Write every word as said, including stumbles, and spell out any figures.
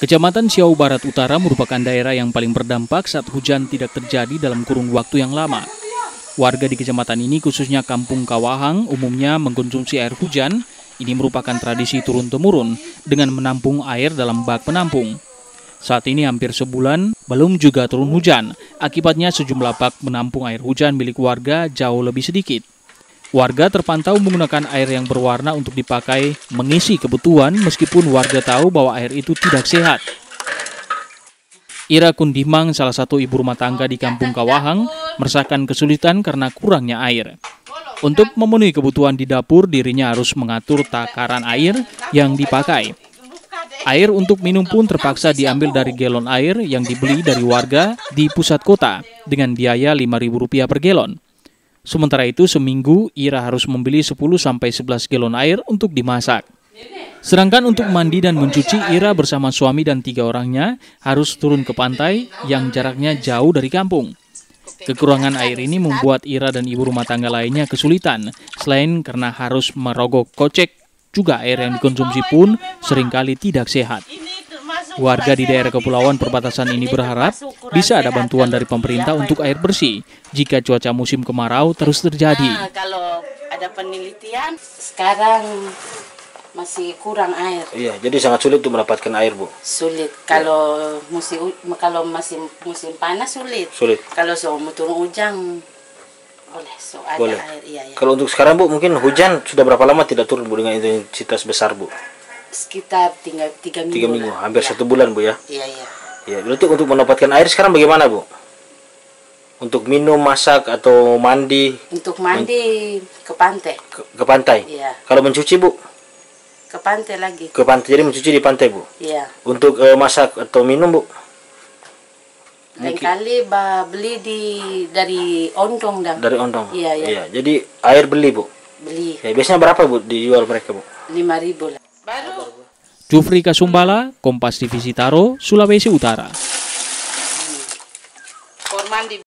Kecamatan Siau Barat Utara merupakan daerah yang paling berdampak saat hujan tidak terjadi dalam kurun waktu yang lama. Warga di kecamatan ini, khususnya Kampung Kawahang, umumnya mengkonsumsi air hujan. Ini merupakan tradisi turun-temurun dengan menampung air dalam bak penampung. Saat ini hampir sebulan belum juga turun hujan. Akibatnya sejumlah bak menampung air hujan milik warga jauh lebih sedikit. Warga terpantau menggunakan air yang berwarna untuk dipakai mengisi kebutuhan meskipun warga tahu bahwa air itu tidak sehat. Ira Kundimang, salah satu ibu rumah tangga di Kampung Kawahang, merasakan kesulitan karena kurangnya air. Untuk memenuhi kebutuhan di dapur, dirinya harus mengatur takaran air yang dipakai. Air untuk minum pun terpaksa diambil dari galon air yang dibeli dari warga di pusat kota dengan biaya lima ribu rupiah per galon. Sementara itu, seminggu Ira harus membeli sepuluh sampai sebelas galon air untuk dimasak. Sedangkan untuk mandi dan mencuci, Ira bersama suami dan tiga orangnya harus turun ke pantai yang jaraknya jauh dari kampung. Kekurangan air ini membuat Ira dan ibu rumah tangga lainnya kesulitan. Selain karena harus merogoh kocek, juga air yang dikonsumsi pun seringkali tidak sehat. Warga di daerah kepulauan perbatasan ini berharap bisa ada bantuan dari pemerintah untuk air bersih jika cuaca musim kemarau terus terjadi. Nah, kalau ada penelitian, sekarang masih kurang air. Iya, jadi sangat sulit untuk mendapatkan air, Bu. Sulit. Kalau musim kalau masih musim panas sulit. Sulit. Kalau so mau turun hujan boleh, so ada Boleh. air. Iya, iya. Kalau untuk sekarang, Bu, mungkin hujan sudah berapa lama tidak turun, Bu, dengan intensitas besar, Bu? Sekitar tiga, tiga minggu. Tiga minggu, lah. hampir Ya. satu bulan, Bu, ya? Iya, iya. Ya, berarti untuk mendapatkan air sekarang bagaimana, Bu? Untuk minum, masak, atau mandi? Untuk mandi ke pantai. Ke, ke pantai? Iya. Kalau mencuci, Bu? Ke pantai lagi. Ke pantai, jadi mencuci di pantai, Bu? Iya. Untuk uh, masak atau minum, Bu? Lain kali bah, beli di dari Ondong dah. Dari Ondong? Iya, iya. Iya, jadi air beli, Bu? Beli Ya, biasanya berapa, Bu, dijual mereka, Bu? lima ribu lah. Baru. Jufri Kasumbala, Kompas T V Sitaro, Sulawesi Utara. Forman di